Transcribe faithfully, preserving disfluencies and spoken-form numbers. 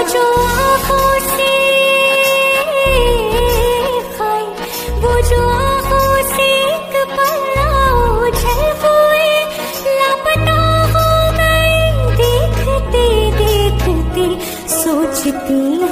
जो आँखों से खाई, वो जो आँखों से एक पल ओझल हुए, लापता हो गए देखते देखते, सोचती